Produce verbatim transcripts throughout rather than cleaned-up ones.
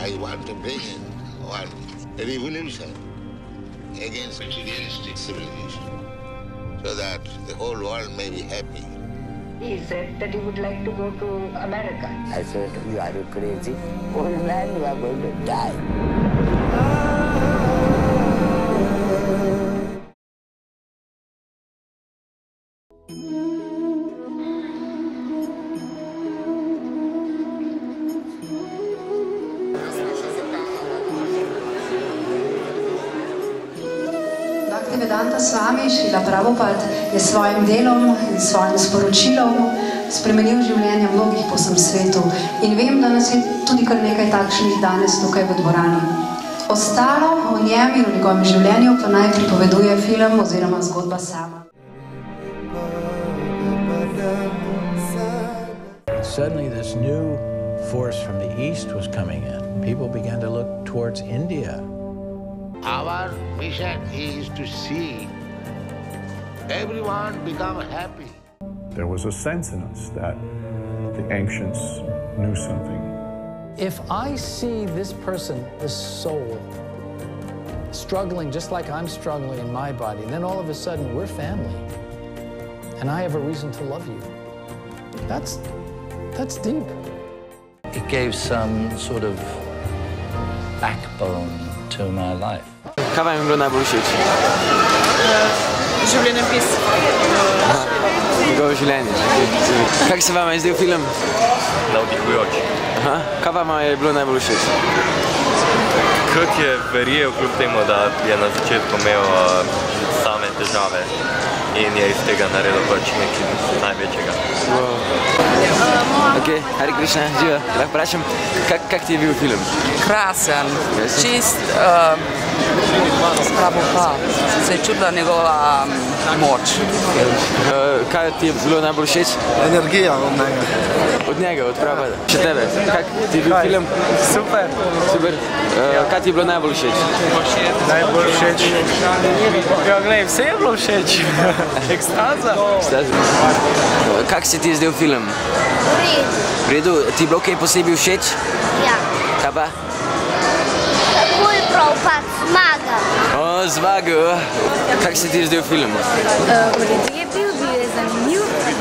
I want to bring in one revolution against materialistic civilization so that the whole world may be happy. He said that he would like to go to America. I said, you are crazy. Old man, you are going to die. Vedanta Swami, Šrila Prabhupada, je s svojim delom in svojim sporočilom spremenil življenje mnogih po vsem svetu. In vem, da nas je tudi kar nekaj takšnih danes tukaj v dvorani. Ostalo o njem in o njegovem življenju pa naj pripoveduje film oziroma zgodba sama. Suddenly this new force from the east was coming in. People began to look towards India. Our mission is to see everyone become happy. There was a sense in us that the ancients knew something. If I see this person, this soul, struggling just like I'm struggling in my body, then all of a sudden we're family. And I have a reason to love you. That's, that's deep. It gave some sort of backbone to my life. Kaj vam je bilo najbolj všeč? Življenjepis. Njegovo življenje. Kako se vam je zdel film? Navdihujoč. Kaj vam je bilo najbolj všeč? Kot je verjel, kljub temu, da je na začetku imel same težave in je iz tega naredil pač nekaj največjega. Ok, Hare Krishna, živa. Lahko vprašam, kak ti je bil film? Krasen, čist, spravo pa, se je čudila njegova moč. Kaj ti je bilo najbolj všeč? Energija od njega. Od njega, od prava. Še tebe, kak ti je bil film? Super. Super. Kaj ti je bilo najbolj všeč? Najbolj všeč? Ja, glej, vse je bilo všeč. Ekstaza. Kak se ti je zdel film? V redu. Ti je bilo kaj posebej všeč? Ja. Kaj pa? Takoj Prabhupada zmagal. O, zmagal. Kak se ti je zdel film? V redu je bil, bil je zanimiv.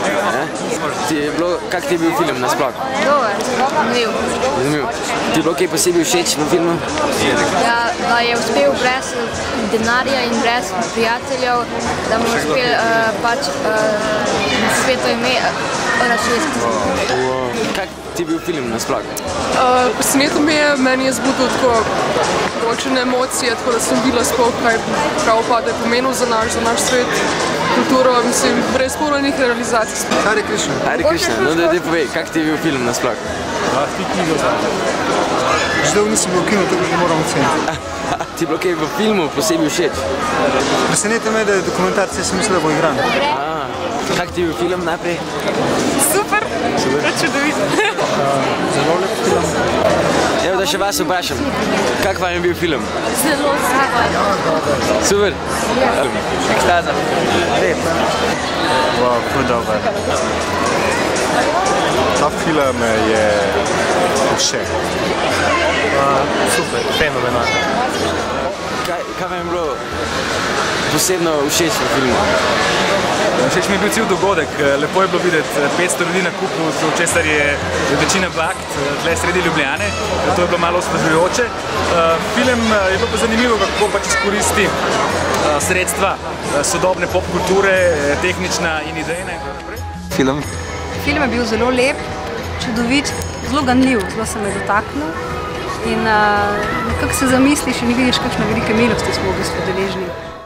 Kak ti je bil film nasploh? Dober, zanimiv. Zanimiv. Ti je bilo kaj posebej všeč v filmu? Ja, da je uspel brez denarja in brez prijateljev, da mu je uspel pač sveto ime razširiti. Kak ti je bil film nasploh? Presenetil me je, meni je zbudil tako določene emocije, tako da sem bila sploh, kaj Prabhupada je pomenil za naš, za naš svet, kulturo, mislim, brez polnih realizacij. Hare Krishna. Hare Krishna, no da ti povej, kak ti je bil film nasploh? Ja, ti knjigo znam. Želel nisem bil v kinu, tako da moram oceniti. Ti je bilo kaj v filmu posebej všeč? Preseneti me, da je dokumentarci, jaz sem mislil, da bo igran. Kak ti je bil film najprej? Super, čudovit. Zelo lep film. Evo, da še vas vprašam, kak vam je bil film? Zelo super. Super? Ekstaza. Lep. Wow, ful dober. Ta film je všeč. Super, fenomenalno. Kaj vam je bilo posebno všeč v filmu? Všeč mi je bil cel dogodek, lepo je bilo videti petsto ljudi na kupu, česar je večina bakt tle sredi Ljubljane, to je bilo malo osvežujoče. Film je bilo pa zanimivo, kako pač izkoristi sredstva sodobne popkulture, tehnična in idejna in tako naprej. Film? Film je bil zelo lep, čudovit, zelo ganljiv, zelo se me dotaknil in nekako se zamisliš in vidiš, kakšne velike milosti smo v bistvu deležni.